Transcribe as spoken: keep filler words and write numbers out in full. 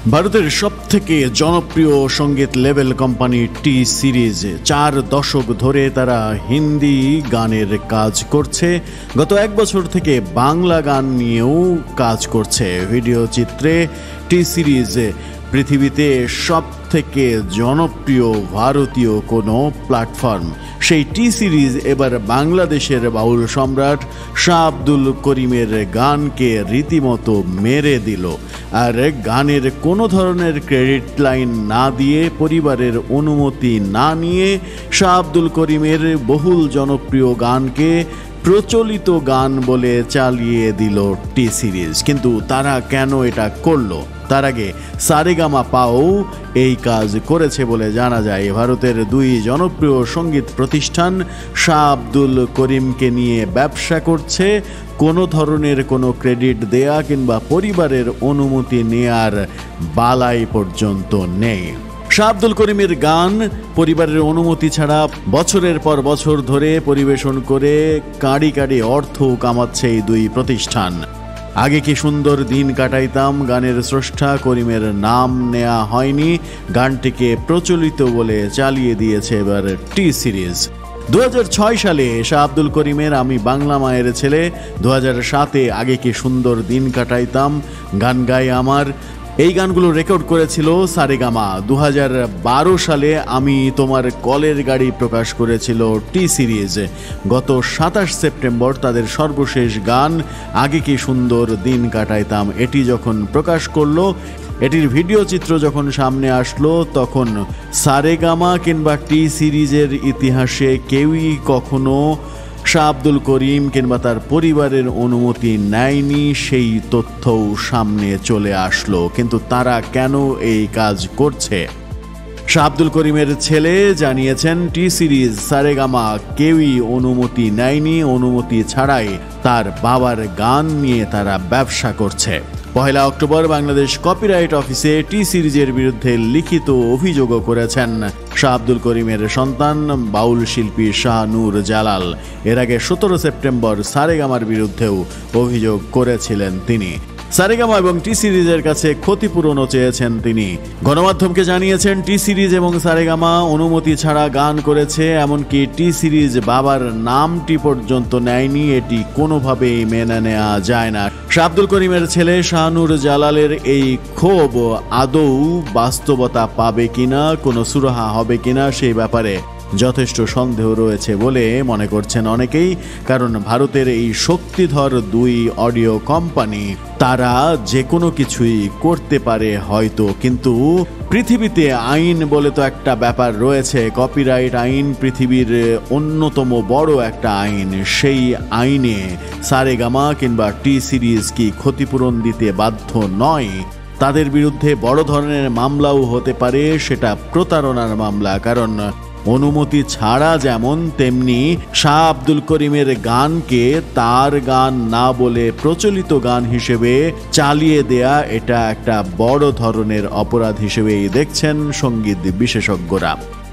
ভারতের সবথেকে জনপ্রিয় সঙ্গীত লেবেল কোম্পানি টি সিরিজ চার দশক ধরে তারা হিন্দি গানের কাজ করছে। গত এক বছর থেকে বাংলা গান নিয়েও কাজ করছে। ভিডিও চিত্রে টি সিরিজ পৃথিবীতে সব থেকে জনপ্রিয় ভারতীয় কোনো প্ল্যাটফর্ম। সেই টি সিরিজ এবার বাংলাদেশের বাউল সম্রাট শাহ আব্দুল করিমের গানকে রীতিমতো মেরে দিল। আর গানের কোনো ধরনের ক্রেডিট লাইন না দিয়ে, পরিবারের অনুমতি না নিয়ে শাহ আব্দুল করিমের বহুল জনপ্রিয় গানকে প্রচলিত গান বলে চালিয়ে দিল টি সিরিজ। কিন্তু তারা কেন এটা করলো? তার আগে সারেগামা পাও এই কাজ করেছে বলে জানা যায়। ভারতের দুই জনপ্রিয় সঙ্গীত প্রতিষ্ঠান শাহ আব্দুল করিমকে নিয়ে ব্যবসা করছে। কোনো ধরনের কোনো ক্রেডিট দেয়া কিংবা পরিবারের অনুমতি নেয়ার বালাই পর্যন্ত নেই। শাহ আব্দুল করিমের গান পরিবারের অনুমতি ছাড়া বছরের পর বছর ধরে পরিবেশন করে কাঁড়ি কাঁড়ি অর্থ কামাচ্ছে এই দুই প্রতিষ্ঠান। আগে কি সুন্দর দিন কাটাইতাম গানের স্রষ্টা করিমের নাম নেওয়া হয়নি, গানটিকে প্রচলিত বলে চালিয়ে দিয়েছে এবার টি সিরিজ। দু হাজার ছয় সালে শাহ আব্দুল করিমের আমি বাংলা মায়ের ছেলে, দু হাজার সাতে আগে কি সুন্দর দিন কাটাইতাম, গান গাই আমার, এই গানগুলো রেকর্ড করেছিল সারেগামা। দু হাজার বারো সালে আমি তোমার কলের গাড়ি প্রকাশ করেছিল টি সিরিজ। গত সাতাশ সেপ্টেম্বর তাদের সর্বশেষ গান আগে কি সুন্দর দিন কাটাইতাম এটি যখন প্রকাশ করলো, এটির ভিডিও চিত্র যখন সামনে আসলো, তখন সারেগামা কিংবা টি সিরিজের ইতিহাসে কেউই কখনো শাহ আব্দুল করিম কিংবা তার পরিবারের অনুমতি নেয়নি সেই তথ্যও সামনে চলে আসলো। কিন্তু তারা কেন এই কাজ করছে? শাহ আব্দুল করিমের ছেলে জানিয়েছেন টি সিরিজ সারেগামা কেউই অনুমতি নেয়নি, অনুমতি ছাড়াই তার বাবার গান নিয়ে তারা ব্যবসা করছে। পহেলা অক্টোবর বাংলাদেশ কপিরাইট অফিসে টি সিরিজের বিরুদ্ধে লিখিত অভিযোগও করেছেন শাহ আব্দুল করিমের সন্তান বাউল শিল্পী শাহ নূর জালাল। এর আগে সতেরো সেপ্টেম্বর সারেগামার বিরুদ্ধেও অভিযোগ করেছিলেন তিনি। সারেগামা এবং টি সিরিজের কাছে ক্ষতিপূরণও চেয়েছেন তিনি। গণমাধ্যমকে জানিয়েছেন টি সিরিজ এবং সারেগামা অনুমতি ছাড়া গান করেছে, এমনকি টি সিরিজ বাবার নামটি পর্যন্ত নেয়নি। এটি কোনোভাবেই মেনে নেওয়া যায় না। শাহ আব্দুল করিমের ছেলে শাহ নূর জালালের এই ক্ষোভ আদৌ বাস্তবতা পাবে কিনা, কোনো সুরাহা হবে কিনা সেই ব্যাপারে যথেষ্ট সন্দেহ রয়েছে বলে মনে করছেন অনেকেই। কারণ ভারতের এই শক্তিধর দুই অডিও কোম্পানি তারা যে কোনো কিছুই করতে পারে হয়তো, কিন্তু পৃথিবীতে আইন বলে তো একটা ব্যাপার রয়েছে। কপিরাইট আইন পৃথিবীর অন্যতম বড় একটা আইন। সেই আইনে সারেগামা কিংবা টি সিরিজ কি ক্ষতিপূরণ দিতে বাধ্য নয়? তাদের বিরুদ্ধে বড় ধরনের মামলাও হতে পারে, সেটা প্রতারণার মামলা। কারণ অনুমতি ছাড়া যেমন, তেমনি শাহ আব্দুল করিমের গানকে তার গান না বলে প্রচলিত গান হিসেবে চালিয়ে দেয়া এটা একটা বড় ধরনের অপরাধ হিসেবেই দেখছেন সঙ্গীত বিশেষজ্ঞরা।